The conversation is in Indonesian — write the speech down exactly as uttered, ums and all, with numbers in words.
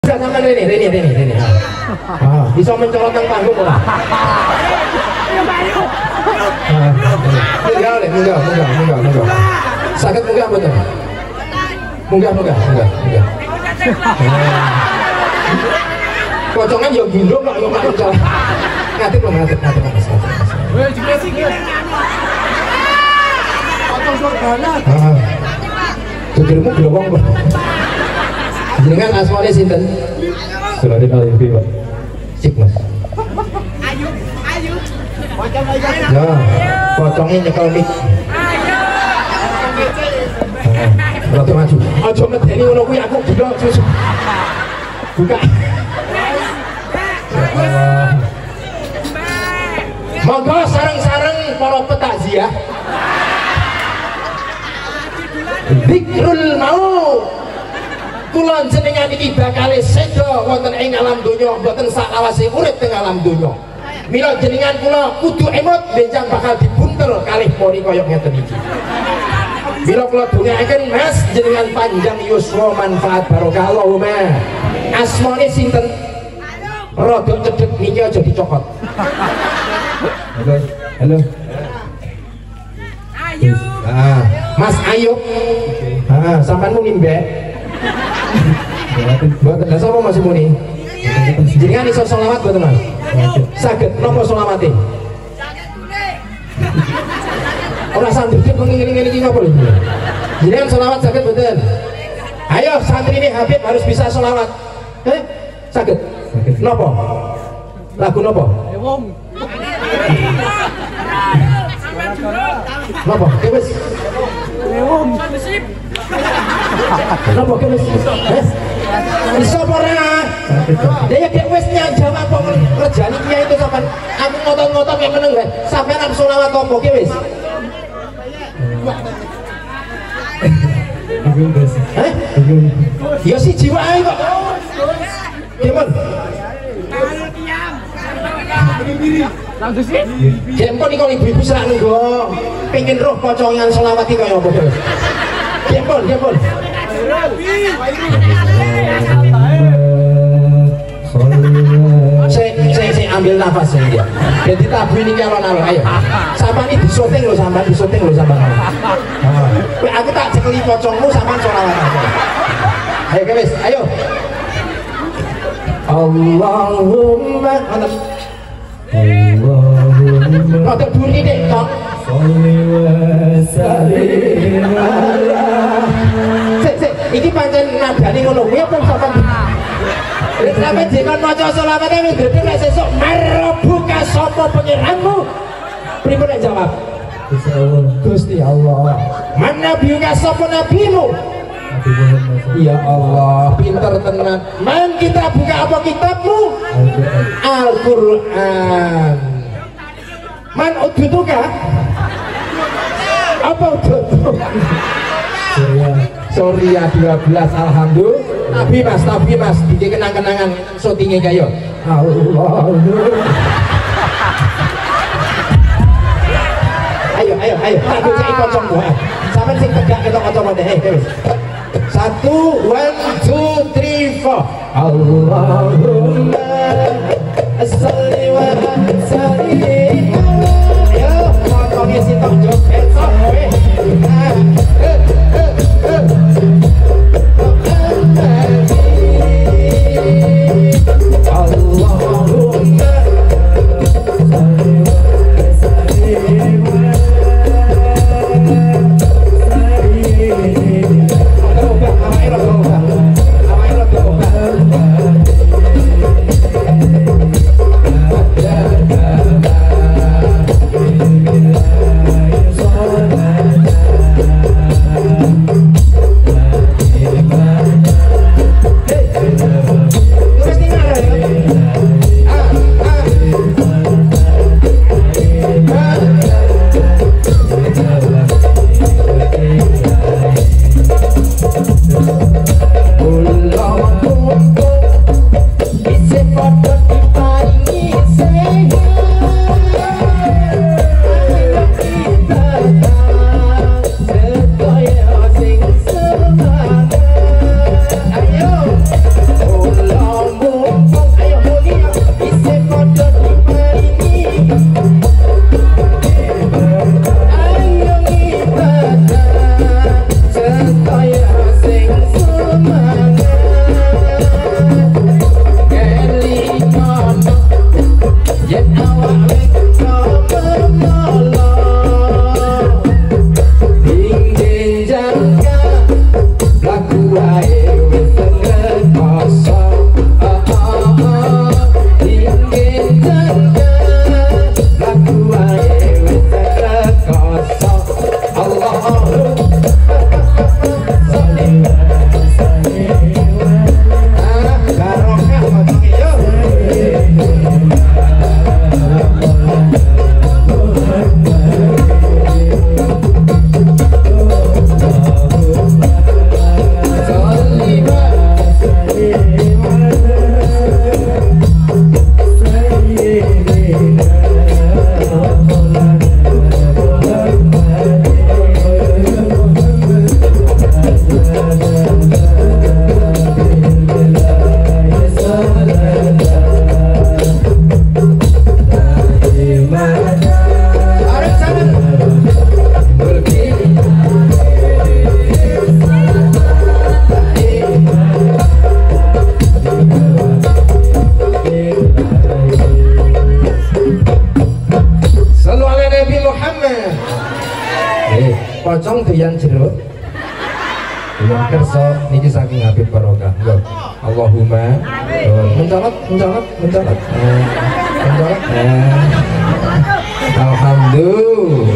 Sama ini, ini, ini, ini. Ah, bisa mencolot nang panggung ora? Munggah, munggah, munggah, munggah, munggah. Sakit munggah betul. Munggah, munggah, munggah, munggah. Kocongan yo gindro kok yo mak mencolot. Ngadeg lho, ngadeg, ngadeg, Mas. Weh, jebesi iki. Kocong sorbanan. Ah. Gegermu glowong kok. Jenengan asmane sinten? Suradin Alifi, Pak. Sip, Mas. Ayu, ayu. Kocong aja. Ya, pocongnya nyekel mik. Rada maju. Aja medeni ngono kuwi aku gedhok susu. Buka. Ya Allah. Monggo sareng-sareng para petakziah. Zikrul maut. Kula jenengan iki bakal sedo wonten ing alam donya, mboten saklawase urip teng alam donya. Mila jenengan kula kudu emot benjang bakal dibuntel kalih pori kaya ngeten iki. Mila kula dongaaken Mas jenengan panjang yuswa manfaat barokah Allahumma. Asmane sinten? Rada cedhek niki aja dicokot. Halo, halo. Ayub. Ah, Mas Ayub. Ah, sampean muni mbek. Mboten, lha sapa Mas muni? Jenengan iso selawat mboten Mas? Saged napa selawate? Saged muni. Ora santri kok ngene-ngene iki napa lho? Jenengan selawat saged mboten? Ayo santri ini Habib harus bisa selawat. Eh? Saged? Napa? Lagu napa? Wong. Napa? Wis. Wong. Napa wis? Wis. Iso apa ora? Dia dek wis jawab kok kerjane kiai itu sampean aku ngotot-ngotot yang meneng kan. Sampean arep selawat apa ki wis? Heh? Ya si jiwa ae kok. Gimon? Langsung sih. Gempon iki kok ibu-ibu serak nunggu pengen roh pocongan selawat iki kaya apa to? Gempon, gempon. Saya saya saya ambil nafas ya dia. Jadi tabu ini alon-alon ayo. Sampai ini disoting lo sampai disoting lo sampai. Aku tak cekeli pocongmu sampai sholawat aja. Ayo guys, ayo. Allahumma mantap. Allahumma. Rotok duri deh, tok. Sholli wa sallim ala. Sik sik, iki pancen nadane ngono kuwi apa sampean? Wis sampe jenengan maca selawate wis gedhe nek sesuk marbuka sapa pengiranmu? Pripun nek jawab? Gusti Allah. Gusti Allah. Man nabiyuka sapa nabimu? Ya Allah, pinter tenan. Man kita buka apa kitabmu? Al-Qur'an. Man udutuka? Apa udutu? Surya dua belas alhamdulillah. Tapi Mas, tapi Mas, bikin kenang-kenangan syutingnya kayo. Allah. Ayo, ayo, ayo. Aku cek pocong gua. Sampai sing tegak kita pocong mode. Eh, terus. Satu, one, two, three, four. Allahumma sholli wa sallim. Ayo, pocongnya si tok joget sok kowe. Pocong doyan jeruk. Doyan kerso niki saking Habib Barokah. Nggih. Allahumma mencolot mencolot mencolot. Mencolot. Alhamdulillah.